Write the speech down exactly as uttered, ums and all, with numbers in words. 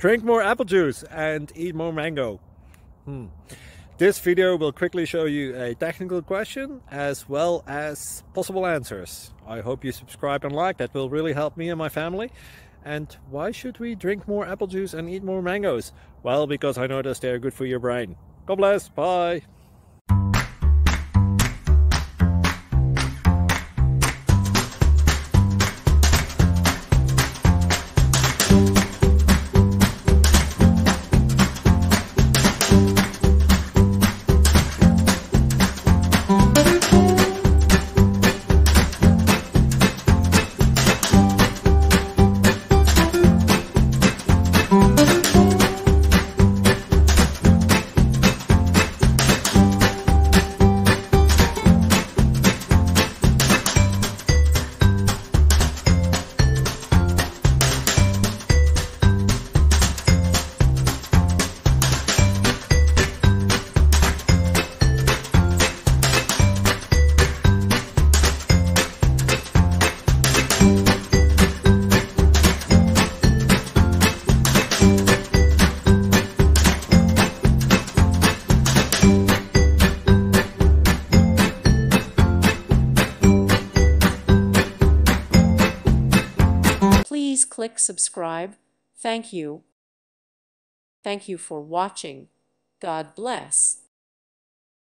Drink more apple juice and eat more mango. Hmm. This video will quickly show you a technical question as well as possible answers. I hope you subscribe and like, that will really help me and my family. And why should we drink more apple juice and eat more mangoes? Well, because I noticed they're good for your brain. God bless, bye! Please click subscribe. Thank you. Thank you for watching. God bless.